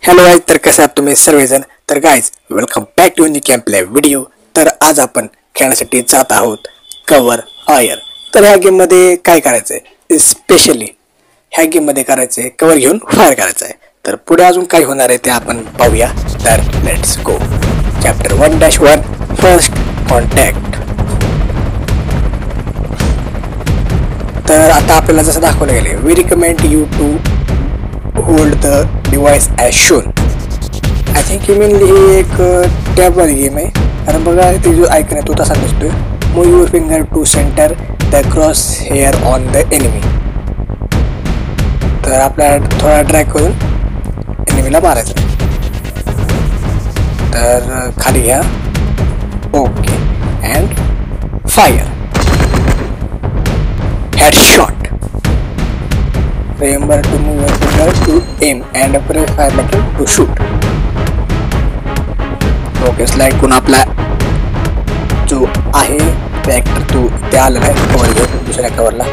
Hello guys, तर कसे आहात तुम्ही सर्वजण. तर guys, welcome back to new game play video. तर आज आपण खेळण्यासाठी जात आहोत कवर फायर. तर ह्या गेम मध्ये काय करायचं आहे, स्पेशली ह्या गेम मध्ये करायचं आहे कवर घेऊन फायर करायचं आहे. तर पुढे अजून काय होणार आहे ते आपण पाहूया. तर let's go. Chapter 1-1 first contact. तर आता आपल्याला जसं दाखवलं गेले, we recommend you to hold the device as shown. I think mainly ही एक टॅबवाली गेम आहे, कारण बघा ते जो आयकन आहे तो तसा दिसतोय. Move your finger to centre the crosshair on the enemy. तर आपल्याला थोडा ड्रॅग करून एनिमीला मारायचं आहे. तर खाली घ्या, okay, and fire. Headshot. Remember to move your finger to aim and press fire button to shoot. Okay, slide करून आपला जो आहे ॲक्टर तो ते आलेला आहे कवर घेऊन दुसऱ्या कवरला.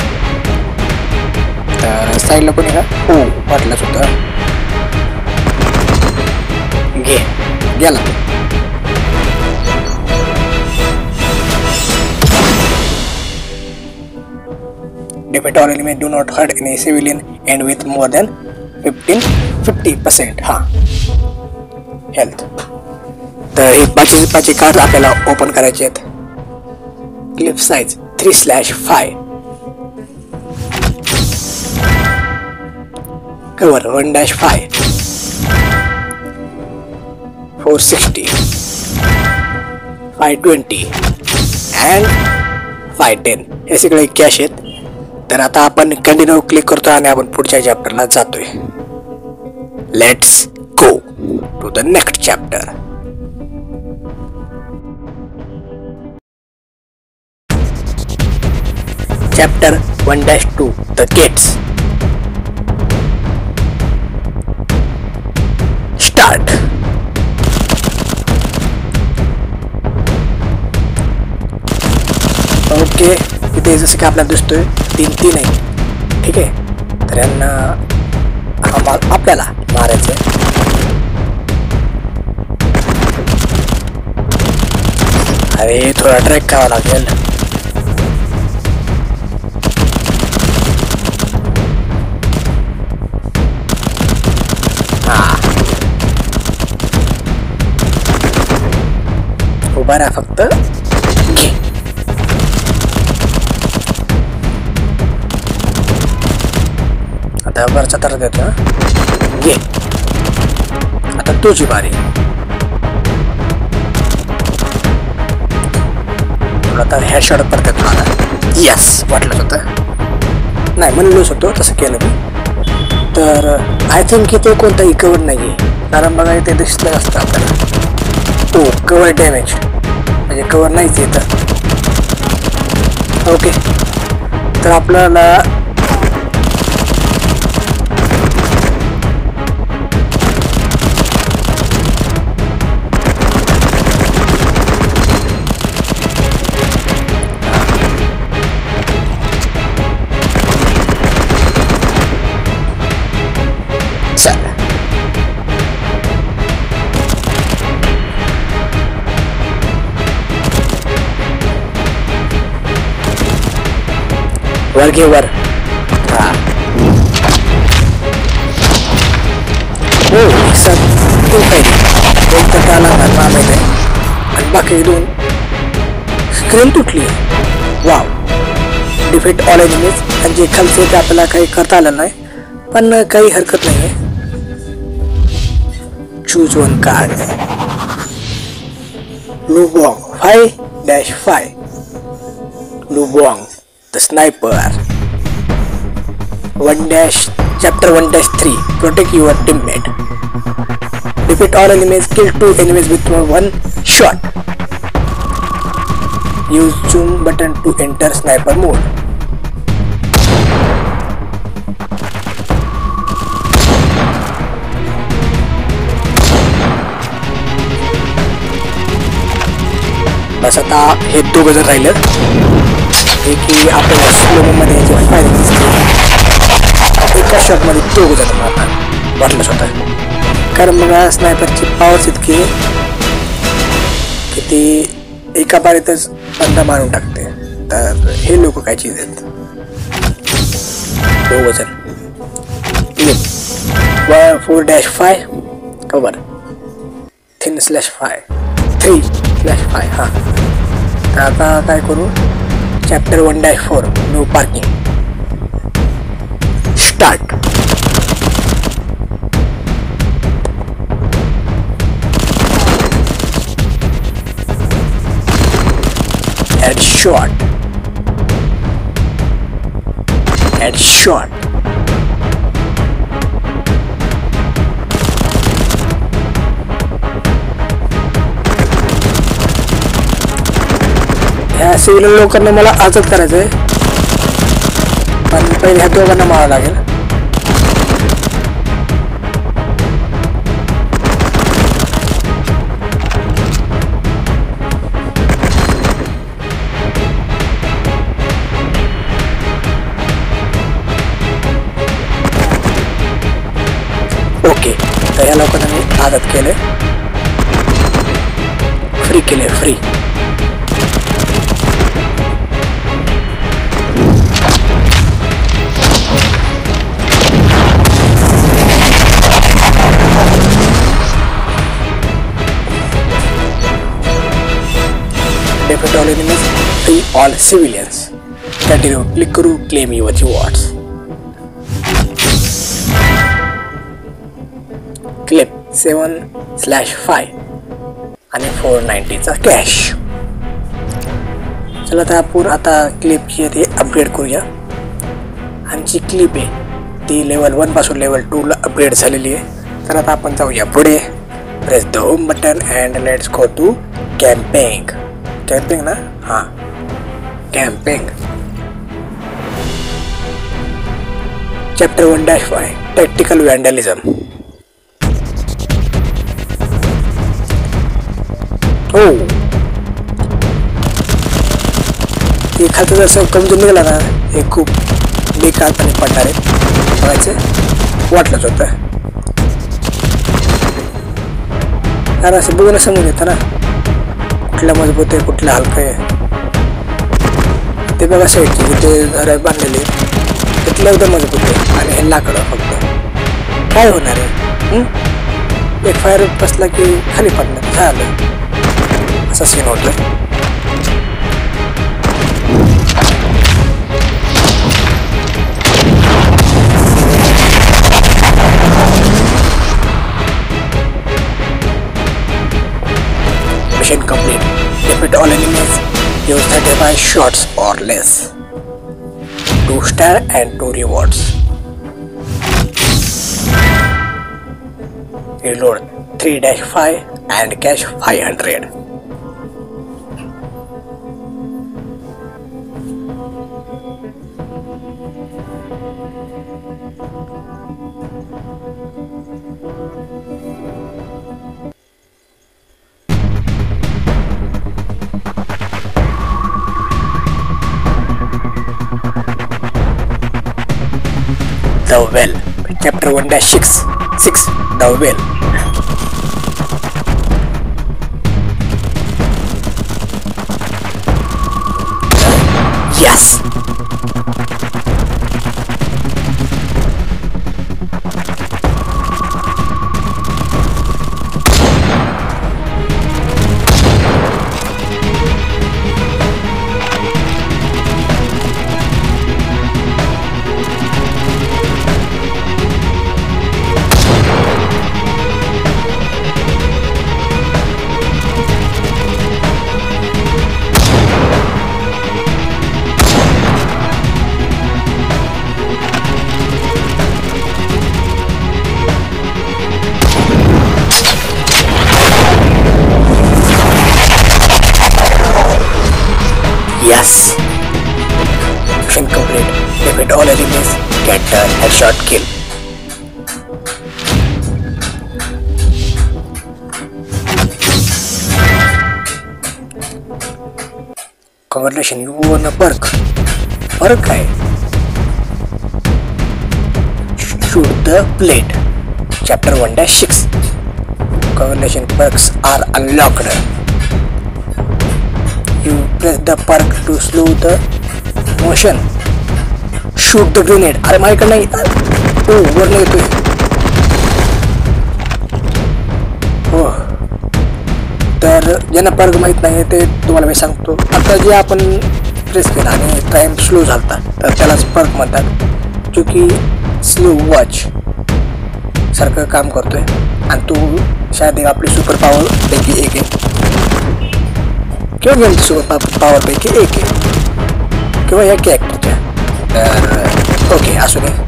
तर साईडला पण का हो वाटलंच होतं. गेला. Defeat all enemies, do not hurt any civilian and with more than 50% health. तर हे पाचशे कार्ड आपल्याला ओपन करायचे आहेत. Clip size 3/5. Cover 1-5 460 520 and 510. हे सगळे कॅश आहेत. तर आता आपण कंटिन्यू क्लिक करतो आणि आपण पुढच्या चॅप्टरला जातोय. Let's go to the next chapter. Chapter 1-2 the gates. Start. Okay, इथे जसं की आपल्याला दिसतोय 3 आहे. ठीक आहे, तर यांना आपल्याला मारायचं आहे. अरे थोडा ट्रॅक करावा लागेल. उभा राहा फक्त. आता वरचा तर देतो. घे, आता तुझी बारी. तुला तर हेडशॉट पडते तुला. यस, वाटलंच होतं. नाही म्हणलोच होतो, तसं केलं मी. तर आय थिंक इथे कोणताही कवर नाही आहे, कारण बघा इथे दिसलं असतं आपल्याला. ओ, कवर डॅमेज म्हणजे कवर नाहीच येतं. ओके, तर आपल्याला वर घे वर. हो, एक तर त्याला मारायचं आहे आणि बाकी 2 स्क्रीन तुटली. वाव. Defeat all enemies. आणि जे खालचे ते आपल्याला काही करता आलं नाही, पण काही हरकत नाही आहे. Choose one card. लुबॉंग 5-5. लुबॉंग the sniper. Chapter 1-3 protect your teammate. Defeat all enemies, kill 2 enemies with 1 shot. Use zoom button to enter sniper mode. बस आता हे 2 जण राहिलं की आपल्याला स्लो मध्ये फायरिंग दिसते. एका शॉटमध्ये 2 जण मारतात. वाटलं स्वतः कारण बघा स्नायपरची पॉवर इतकी की ती एका बारीतच बंदा मारून टाकते. तर हे लोक काय चीज आहेत. 2 वजन 4-5 कवर 3/5 3/5. हां तर आता काय करू. Chapter 1-4 no parking start. Headshot. ह्या सिव्हिल लोकांना मला आजच करायचंय, पण पहिले ह्या दोघांना मारावं लागेल. ओके तर ह्या लोकांना मी आदत केले, फ्री केले free. Defeat all enemies, free all civilians. Continue, click करू, claim your rewards. क्लिप 7/5 आणि 490चा कॅश. चला तर आपण आता क्लिपची ते अपग्रेड करूया. आमची क्लिप आहे ती लेवल 1 पासून लेवल 2 ला अपग्रेड झालेली आहे. तर आता आपण जाऊया पुढे. Press the home button and let's go to camping. Camping ना, हां कॅम्पिंग. Chapter 1-5 tactical वॅन्डलिझम. हो हे खालचं जसं कमजोर निघाला ना, हे खूप बेकारपणे पडणार आहे. बघायचं वाटलंच होतं, कारण असं बघून समजून येतं ना कुठला मजबूत आहे कुठला हलकं आहे. ते बघा साईडची जिथे घर बांधलेले तिथलं एकदम मजबूत आहे आणि हे लाकडं फक्त. काय होणार आहे, एक फायर बसला की खाली पडणार, झालं असा सीन होतं. Mission complete. Defeat all enemies. Use 35 shots or less. 2 star and 2 rewards. Reload 3-5 and cash 500. The Well, Chapter 1-6 The Well. Yes. Yes. Mission complete. Defeat all enemies. Get the headshot kill. Congratulations, you won a perk. Perk hai. Shoot the blade. Chapter 1-6. cognition perks are unlocked. You press the perk to slow the motion. Shoot the grenade. अरे माझ्याकडे नाही. ओ वर नाही येतोय. हो तर ज्यांना Perk माहीत नाही ते तुम्हाला मी सांगतो. आता जे आपण प्रेस केला आणि टाइम स्लो झाला तर त्यालाच पर्क म्हणतात, जो की स्लो वॉच सारखं काम करतोय आणि तो शायद आपली सुपर पॉवर पैकी एक आहे किंवा गेमची सुपर पॉवर पैकी एक आहे किंवा या कॅरेक्टरच्या. तर ओके असू दे.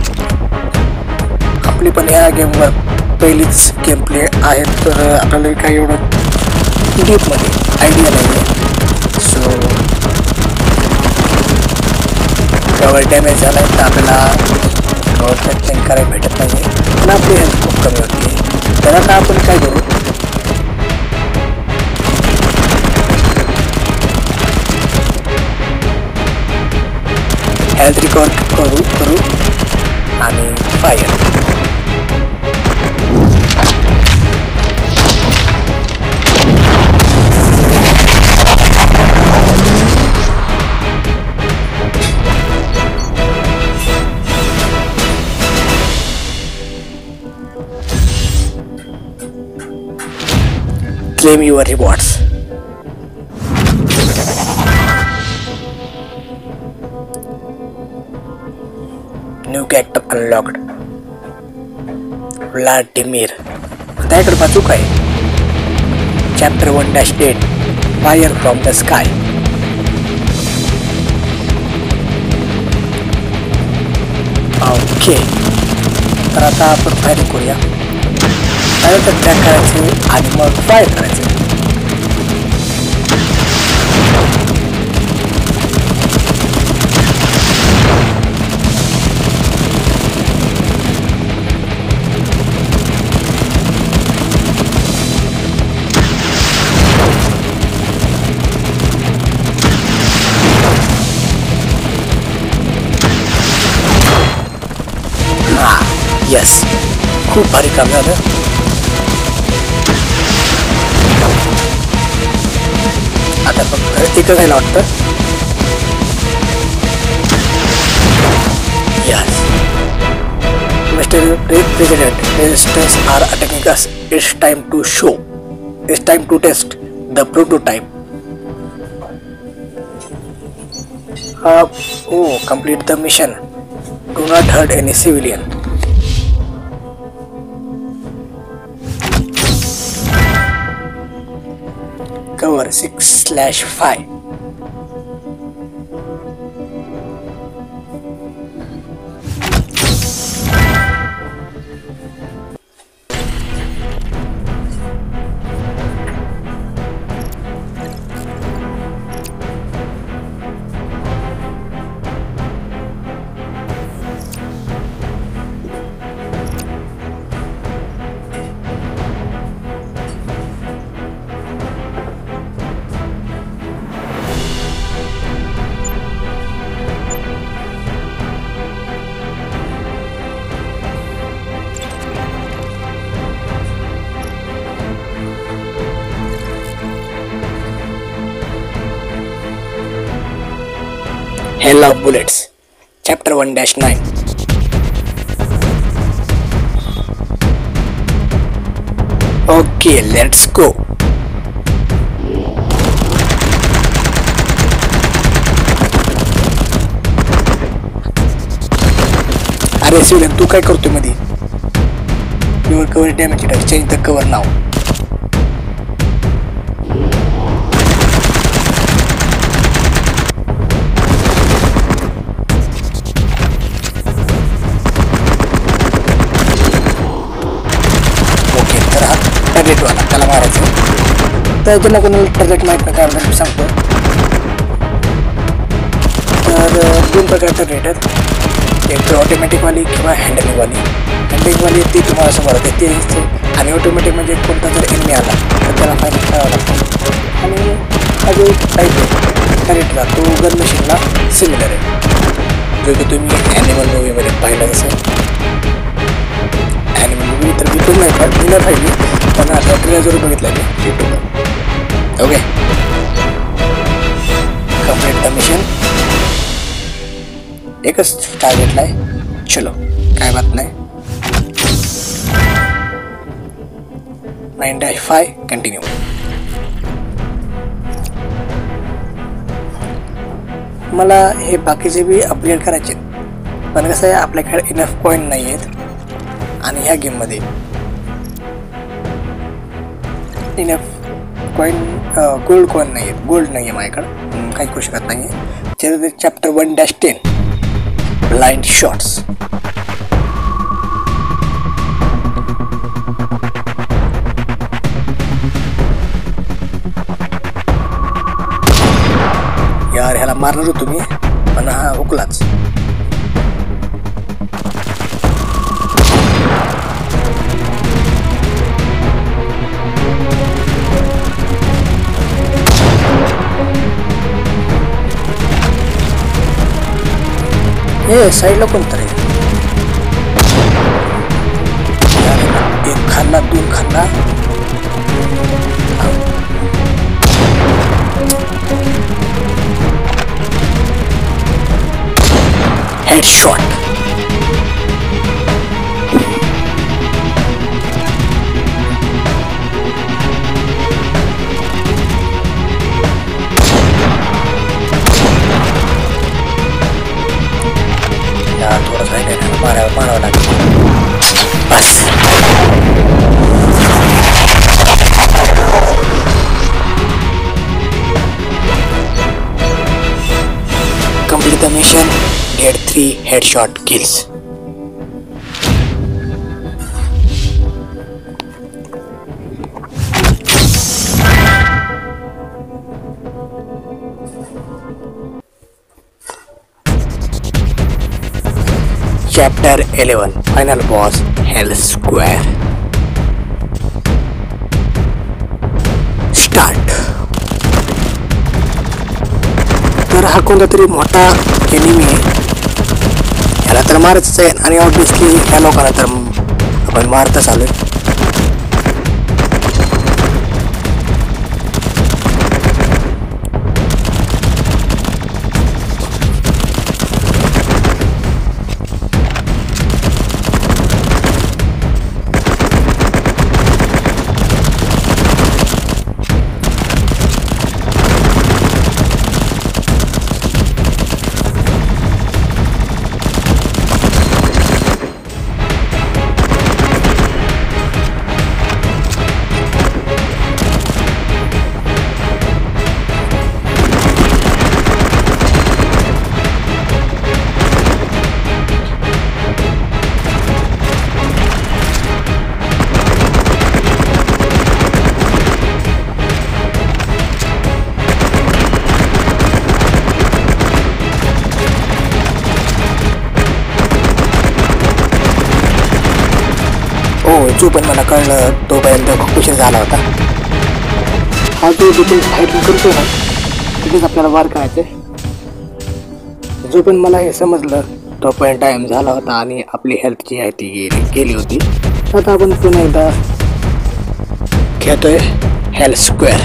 आपली पण ह्या गेमवर पहिलीच गेम प्ले आहे तर आपल्याला काही एवढं डीपमध्ये आयडिया नाही आहे. सो कवर डॅमेज झाला आहे तर आपल्याला कवर टॅक्लिंग करायला भेटत नाही आहे पण आपली हेल्थ खूप कमी होती. तर आता आपण काय करू, हेल्थ रिकवर करू आणि fire. Claim your rewards. New character unlocked. Vladimir. आता इकडे बाजू काय? Chapter 1-8 Fire from the Sky. Okay तर आता आपण फायरिंग करूया. डायरेक्ट अटॅक करायचे आणि मग फायर करायचे. हा यस खूप भारी काम झालं. आता फक्त एक राहिला वाटतं. Yes mister president, resistance are attacking us. It's time to show. It's time to test the prototype. Complete the mission. Do not hurt any civilian. Cover 6/5. Hell of Bullets, Chapter 1-9. Okay, let's go. अरे civilian तू काय करतोय मध्ये? Your cover damage. Change the cover now. टार्गेटवाला त्याला मारायचं. तर ज्यांना कोणाला टार्गेट माहीत नाही कारण मी सांगतो. तर दोन प्रकारचे टार्गेट आहेत. एक तर ऑटोमॅटिकवाली किंवा हँडलिंगवाली. हँडलिंगवाली ती तुम्हाला समोर येते ते आणि ऑटोमॅटिक म्हणजे कोणता जर एनिमी आला तर त्याला फायनल करावं लागतं. आणि हा जो टाईप आहे टार्गेटला तो गन मशीनला सिमिलर आहे, जो की तुम्ही ॲनिमल मूवीमध्ये पाहिलं असेल. ॲनिमल मूवी तर बिलकुल नाही पाहिली पण आता ट्रेलर बघितलं मी यूट्यूबवर. Okay, complete the mission. एकच टार्गेट आहे. चलो, काय बात नाही. 9-5 कंटिन्यू. मला हे बाकीचे बी अपग्रेड करायचे, पण कसं आहे आपल्याकडे इनफ कॉइन नाही आहेत आणि ह्या गेममध्ये इनफ कॉइन गोल्ड कॉइन नाही आहेत. गोल्ड नाही आहे माझ्याकडं, काही करू शकत नाही आहे. त्याच्यात चॅप्टर 1-10 ब्लाइंड शॉट्स. यार ह्याला मारणार होतो मी, पण हा हुकलाच. हे साईडला कोणतरी एक खाल्ला, 2 खाल्ला. हेडशॉट. यार थोडंसं आहे का मारावं लागेल बस. Complete the mission. Get 3 headshot kills. Chapter 11 Final Boss Hell Square. Start. तर हा कोणता तरी मोठा एनिमी आहे, ह्याला तर मारायचंच आहे आणि ऑब्विसली ह्या लोकांना तर आपण मारतच आलोय. जो पण मला कळलं तोपर्यंत खूप उशीर झाला होता. हा जो जिथे फाईट करतो ना तिथेच आपल्याला वार करायचे. जो पण मला हे समजलं तोपर्यंत टाइम झाला होता आणि आपली हेल्थची आहे ती गेली होती. आता आपण पुन्हा एकदा खेळतोय hell square.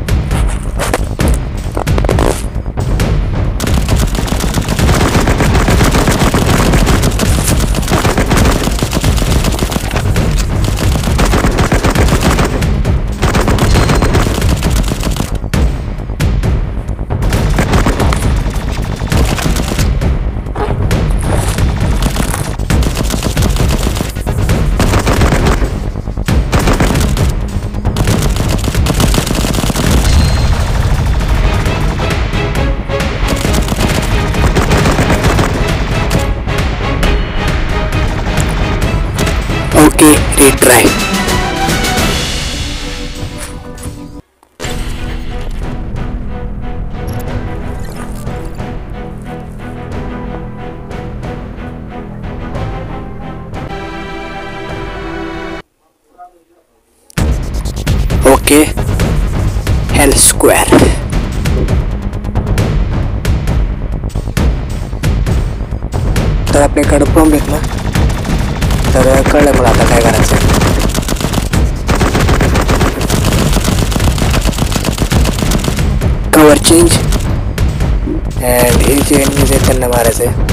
Okay, retry. Okay, Hell Square. तर आपल्याकडे बॉम्ब आहेत ना, तर कळलं मला आता काय करायचं. चेंज अँड हे जे एनिमीज आहेत त्यांना मारायचं आहे.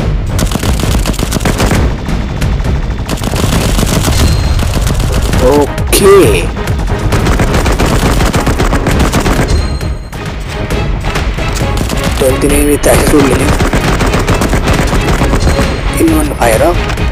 ओके दोन तीन एनिमी असे सोडलेले इन वन फायर.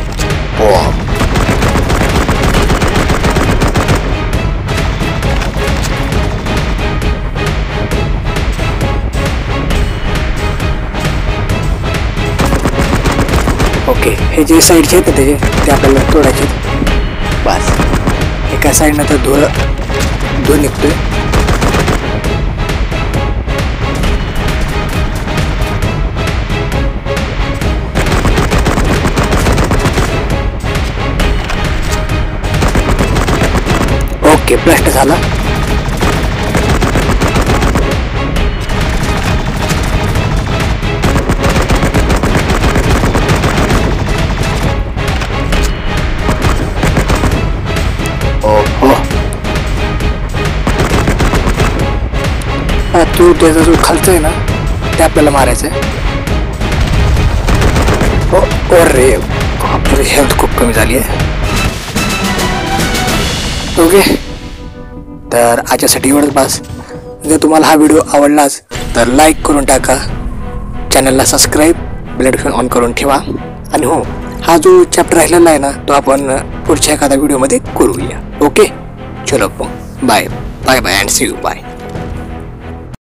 ओके हे जे साईडचे आहेत ना त्याचे ते आपल्याला तोडायचे. बस एका साईडनं तर धूर निघतोय. ओके ब्लास्ट झाला. तू त्याचा जो खालचा आहे ना ते आपल्याला मारायचं आहे. अरे आपली हेल्थ खूप कमी झाली आहे. ओके तर आजच्यासाठी एवढंच बस. जर तुम्हाला हा व्हिडिओ आवडलाच तर लाईक करून टाका, चॅनलला सबस्क्राईब, बेल नोटिफिकेशन ऑन करून ठेवा. आणि हो हा जो चॅप्टर राहिलेला आहे ना तो आपण पुढच्या एखाद्या व्हिडिओमध्ये करूया. ओके चलो bye bye bye and see you bye.